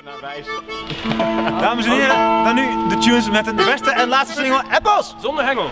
naar wijzen. Dames en heren, dan nu de tunes met de beste en laatste single, Apples! Zonder hengel.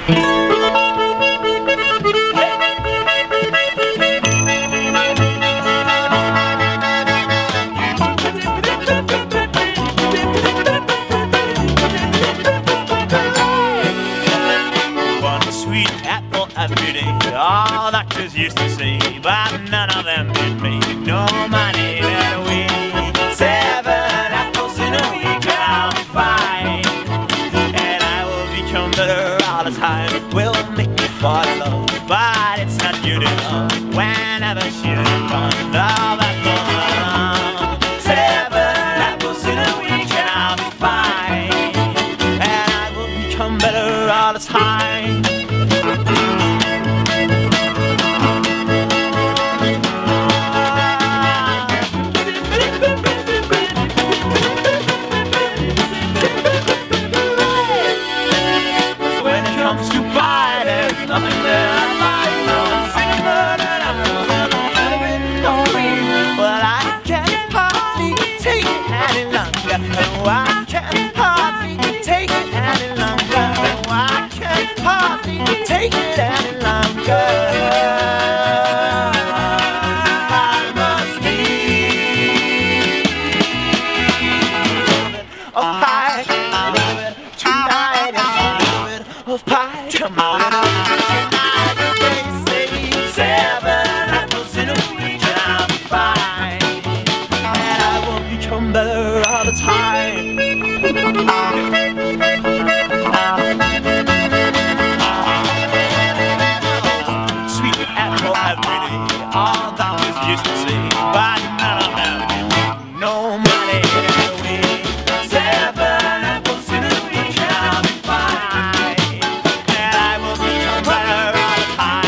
One sweet apple every day, all doctors used to say, but none of them did make no money that way. 7 apples in a week and I'll be fine, and I will become better all the time. Will make me fall in love, but it's not good enough. Whenever she's fond of apple, 7 apples in a week and I'll be fine, and I will become better all the time. Nothing that I like, nothing simpler than apples and a little bit of cream. Well, I can't hardly take it any longer. No, I can't hardly take it any longer. No, I can't hardly take it any longer. I must be a little bit of pie, a little bit tonight, and a little bit of pie. Come on. Better all the time. Sweet apple every day, all doctors used to say, but none of them did no money anyway. 7 apples in a week and I'll be fine, and I will become better all the time.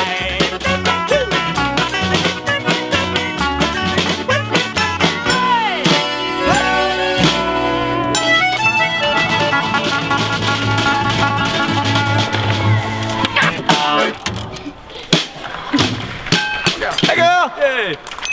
Hey girl! Hey!